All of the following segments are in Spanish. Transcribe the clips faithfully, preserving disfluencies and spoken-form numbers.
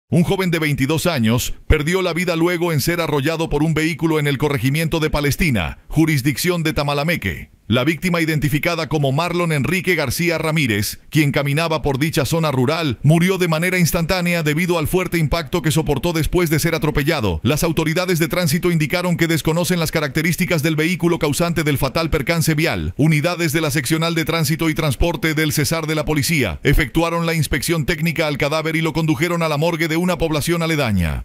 Un joven de veintidós años perdió la vida luego en ser arrollado por un vehículo en el corregimiento de Palestina, jurisdicción de Tamalameque. La víctima, identificada como Marlon Enrique García Ramírez, quien caminaba por dicha zona rural, murió de manera instantánea debido al fuerte impacto que soportó después de ser atropellado. Las autoridades de tránsito indicaron que desconocen las características del vehículo causante del fatal percance vial. Unidades de la Seccional de Tránsito y Transporte del Cesar de la Policía efectuaron la inspección técnica al cadáver y lo condujeron a la morgue de una población aledaña.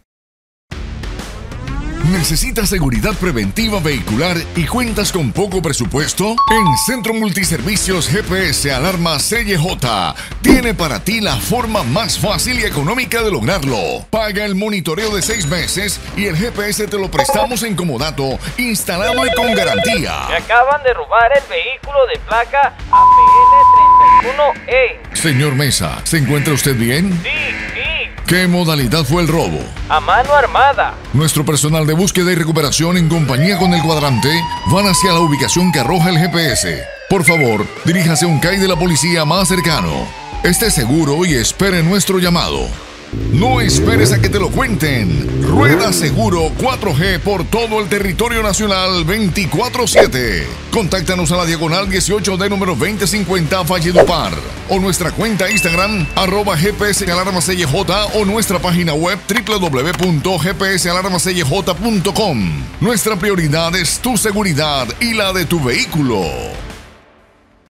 ¿Necesitas seguridad preventiva vehicular y cuentas con poco presupuesto? En Centro Multiservicios G P S Alarma C Y J tiene para ti la forma más fácil y económica de lograrlo. Paga el monitoreo de seis meses y el G P S te lo prestamos en comodato, instalado y con garantía. Me acaban de robar el vehículo de placa A P L treinta y uno E. Señor Mesa, ¿se encuentra usted bien? Sí, sí. ¿Qué modalidad fue el robo? A mano armada. Nuestro personal de búsqueda y recuperación en compañía con el cuadrante van hacia la ubicación que arroja el G P S. Por favor, diríjase a un C A I de la policía más cercano. Esté seguro y espere nuestro llamado. No esperes a que te lo cuenten. Rueda Seguro cuatro G por todo el territorio nacional veinticuatro siete. Contáctanos a la diagonal dieciocho de número veinte cincuenta Valledupar o nuestra cuenta Instagram arroba G P S Alarma C Y J o nuestra página web w w w punto g p s alarma c y j punto com. Nuestra prioridad es tu seguridad y la de tu vehículo.